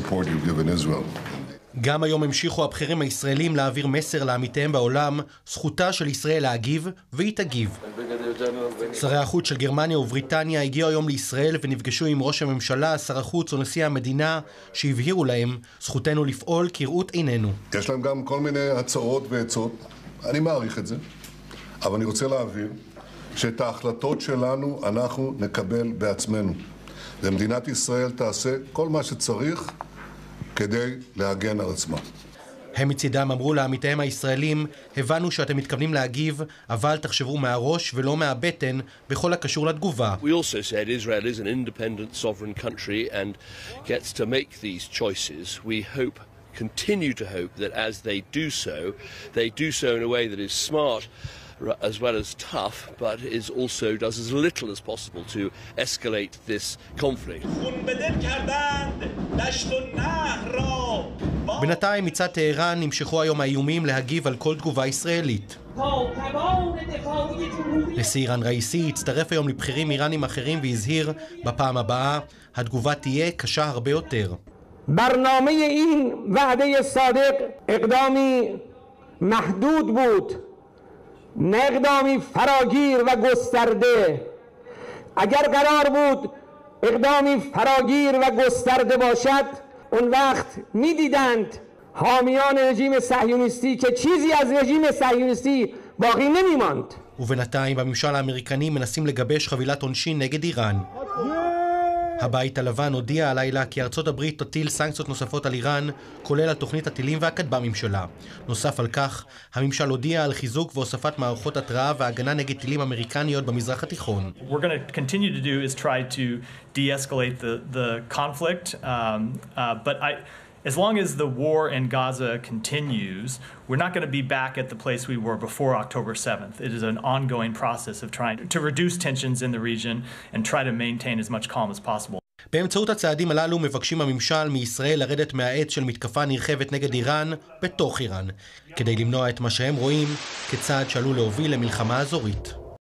support you've given Israel. גם היום המשיכו הבכירים הישראלים להעביר מסר לעמיתיהם בעולם, זכותה של ישראל להגיב, והיא תגיב. שרי החוץ של גרמניה ובריטניה הגיעו היום לישראל ונפגשו עם ראש הממשלה, שר החוץ ונשיא המדינה, שהבהירו להם זכותנו לפעול כראות עינינו. יש להם גם כל מיני הצעות ועצות, אני מעריך את זה, אבל אני רוצה להבהיר שאת ההחלטות שלנו אנחנו נקבל בעצמנו. ומדינת ישראל תעשה כל מה שצריך כדי להגן על עצמה. הם מצידם אמרו לעמיתיהם הישראלים, הבנו שאתם מתכוונים להגיב, אבל תחשבו מהראש ולא מהבטן בכל הקשור לתגובה. We also said Israel is an independent sovereign country and gets to make these choices. We continue to hope that as they do so in a way that is smart as well as tough, but does as little as possible to escalate this conflict. בינתיים מצד טהרן נמשכו היום האיומים להגיב על כל תגובה ישראלית. נשיא איראן ראיסי הצטרף היום לבכירים איראנים אחרים והזהיר, בפעם הבאה התגובה תהיה קשה הרבה יותר. برنامه این وعده صادق اقدامی محدود بود نه اقدامی فراگیر و گسترده. اگر قرار بود اقدامی فراگیر و گسترده باشد اون وقت می‌دیدند حامیان رژیم صهیونیستی که چیزی از رژیم صهیونیستی باقی نمی‌ماند. ובינתיים בממשל האמריקני מנסים לגבש חבילת עונשין נגד איראן. הבית הלבן הודיע הלילה כי ארצות הברית תטיל סנקציות נוספות על איראן, כולל על תוכנית הטילים והכטב"מים שלה. נוסף על כך, הממשל הודיע על חיזוק והוספת מערכות התרעה והגנה נגד טילים אמריקניות במזרח התיכון. We're going to continue to do is try to de-escalate the conflict, but as long as the war in Gaza continues, we're not going to be back at the place we were before October 7th. It is an ongoing process of trying to reduce tensions in the region and try to maintain as much calm as possible. באמצעות הצעדים הללו מבקשים הממשל מישראל לרדת מהעץ של מתקפה נרחבת נגד איראן בתוך איראן, כדי למנוע את מה שהם רואים כצעד שעלול להוביל למלחמה אזורית.